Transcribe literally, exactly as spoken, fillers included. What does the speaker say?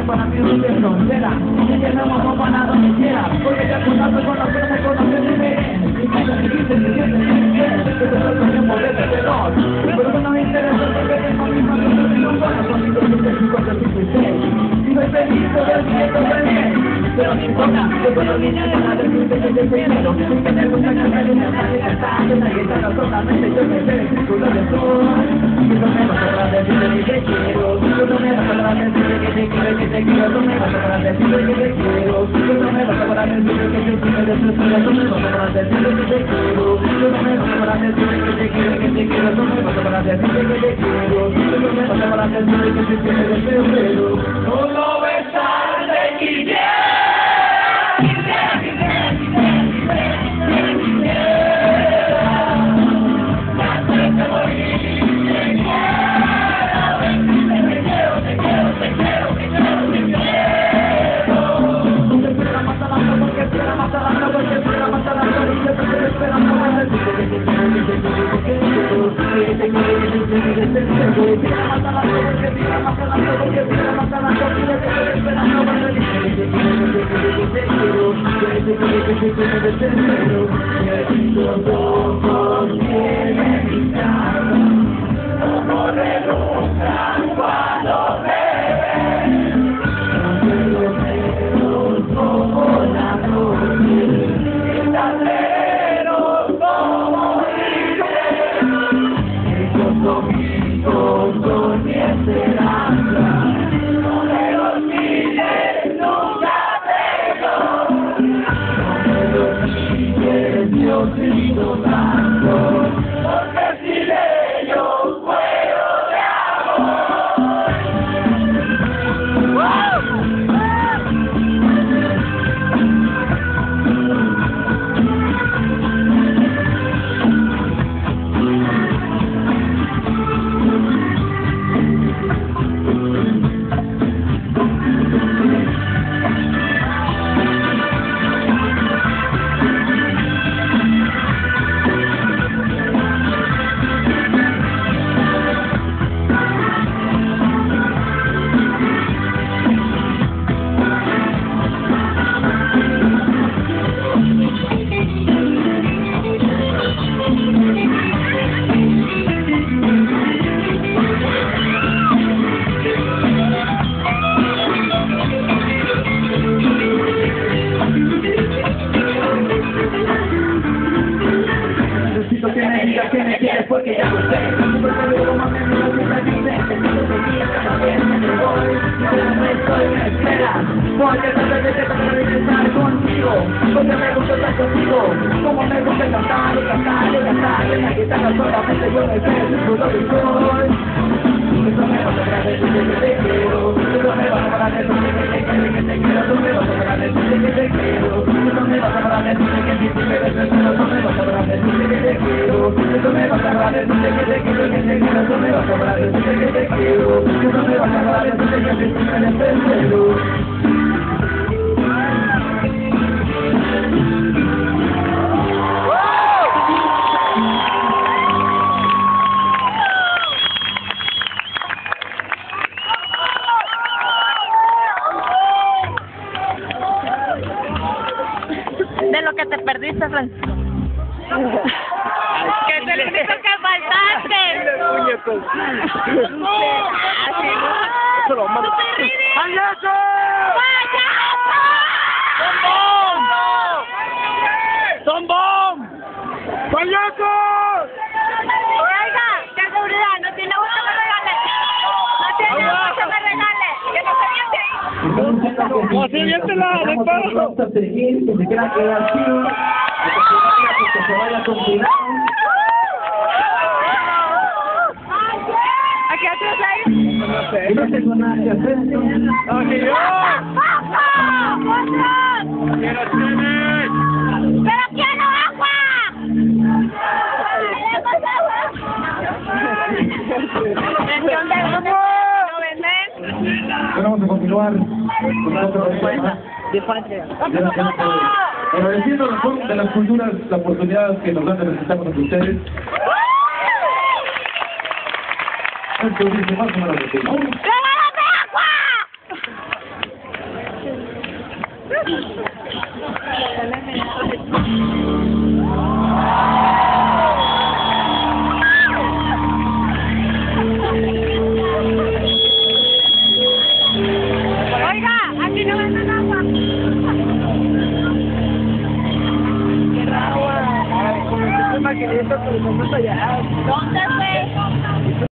para mí no tiene frontera. Y que no vamos para donde quiera, porque ya conoce con los que me conocen y ven. Y cuando me dicen que sienten que quieren, que todo el tiempo de terror. Pero no me interesa porque tengo mis manos y no puedo con mis doscientos cincuenta y seis. Y soy feliz todo el día, todo el bien. Pero no importa, yo puedo lidiar con la decisión que yo primero. Que me gusta cantar y cantar y cantar. Que la guitarra solamente yo me sé el círculo de sol. Y no me vas a hablar de decirle que te quiero. Yo no me vas a hablar de decirle que te quiero, que te quiero. No me vas a hablar de decirle que te quiero. Yo no me vas a hablar de decirle que yo soy de tu estrella. No me vas a hablar de decirle que te quiero. Yo no me vas a hablar de decirle que te quiero, que te quiero. No me vas a hablar de decirle que te quiero. Yo no me vas a hablar de decirle que te quiero, que te quiero. No lo besar de Guillermo. Como reluzcan cuando beben, los dedos como la noche, estateros como dicen, esos ojitos son mi esperanza, no me los olvides nunca tengo, no me los olvides Diosito santo, porque si de ellos muero de amor. Que me digas que me quieres porque ya lo sé. Porque luego más me miro que me dicen que no te digas cada vez que me voy. Pero no estoy, me esperas. Porque tal vez te para regresar contigo. Porque me gusta estar contigo. Como me gusta cantar y cantar y cantar. En la guitarra solamente yo me sé el círculo del sol. Eso me va a lograr decirte que te quiero. Eso me va a lograr decirte que te quiero, que te quiero. Eso me va a lograr decirte que te quiero. Eso me va a lograr decirte que te quiero. Eso me va a lograr decirte que te quiero. Eso me va a lograr decirte que te quiero, que te quiero. Eso me va a lograr decirte que te quiero. Eso me va a lograr decirte que te quiero. De lo que te perdiste, Francisco. Que es el único que faltaste. Eso lo mando. ¡Payaso! ¡Son bomb! ¡Payaso! Oiga, qué seguridad, no tiene gusto que me regale. No tiene gusto que me regale. Que no se viente ahí. ¡Así viéntela, de paso! Que se queda quedado, que se vaya con cuidado. ¿Aquí atrás ahí? No sé. Yo no tengo nada que hacer. ¡Aquí yo! ¡Quiero tenis! ¡Pero quiero agua! ¿Queremos agua? ¿Presión de grupo? ¿No venden? Bueno, vamos a continuar con otro tema. De patria. Agradeciendo a las de las culturas la oportunidad que nos dan de presentarnos ante ustedes. Esto dice más o menos así. ¡Regálame agua! Oiga, aquí no venden agua. Maquinista, pero no allá. ¿Dónde fue?